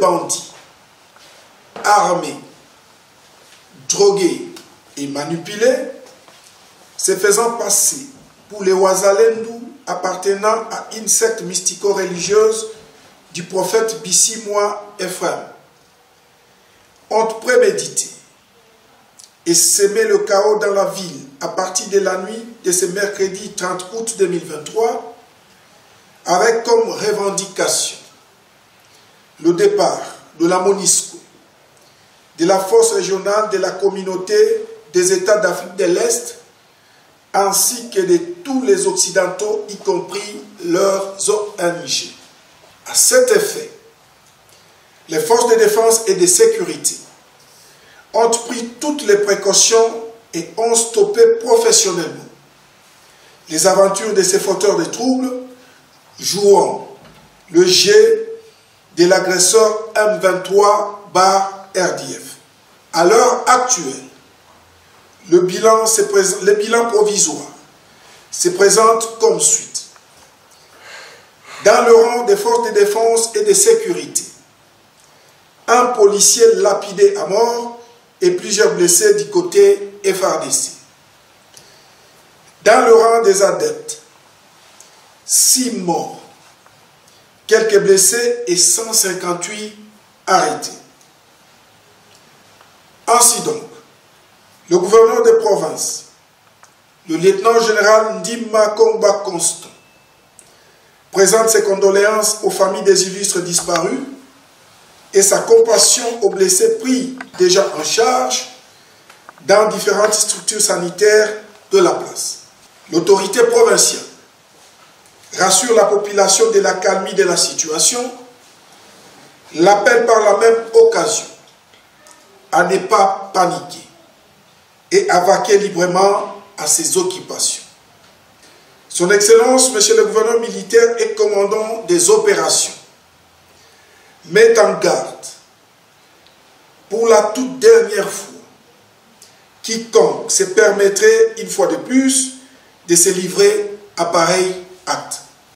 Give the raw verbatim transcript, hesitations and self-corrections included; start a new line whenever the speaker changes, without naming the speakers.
bandits, armés, drogués et manipulés, se faisant passer pour les Wazalendu appartenant à une secte mystico-religieuse du prophète Bissimois Ephraim, ont prémédité et semé le chaos dans la ville à partir de la nuit de ce mercredi trente août deux mille vingt-trois, avec comme revendication le départ de la MONUSCO, de la force régionale de la communauté des États d'Afrique de l'Est, ainsi que de tous les Occidentaux, y compris leurs O N G. À cet effet, les forces de défense et de sécurité ont pris toutes les précautions et ont stoppé professionnellement les aventures de ces fauteurs de troubles, jouant le jeu de l'agresseur M vingt-trois R D F. À l'heure actuelle, le bilan, le bilan provisoire se présente comme suit. Dans le rang des forces de défense et de sécurité, un policier lapidé à mort et plusieurs blessés du côté F A R D C. Dans le rang des adeptes, six morts, quelques blessés et cent cinquante-huit arrêtés. Ainsi donc, le gouverneur de province, le lieutenant-général Ndima Kongba Constant, présente ses condoléances aux familles des illustres disparus et sa compassion aux blessés pris déjà en charge dans différentes structures sanitaires de la place. L'autorité provinciale rassure la population de la calmie de la situation, l'appelle par la même occasion à ne pas paniquer et à vaquer librement à ses occupations. Son Excellence, Monsieur le gouverneur militaire et commandant des opérations, met en garde pour la toute dernière fois quiconque se permettrait une fois de plus de se livrer à pareil acte.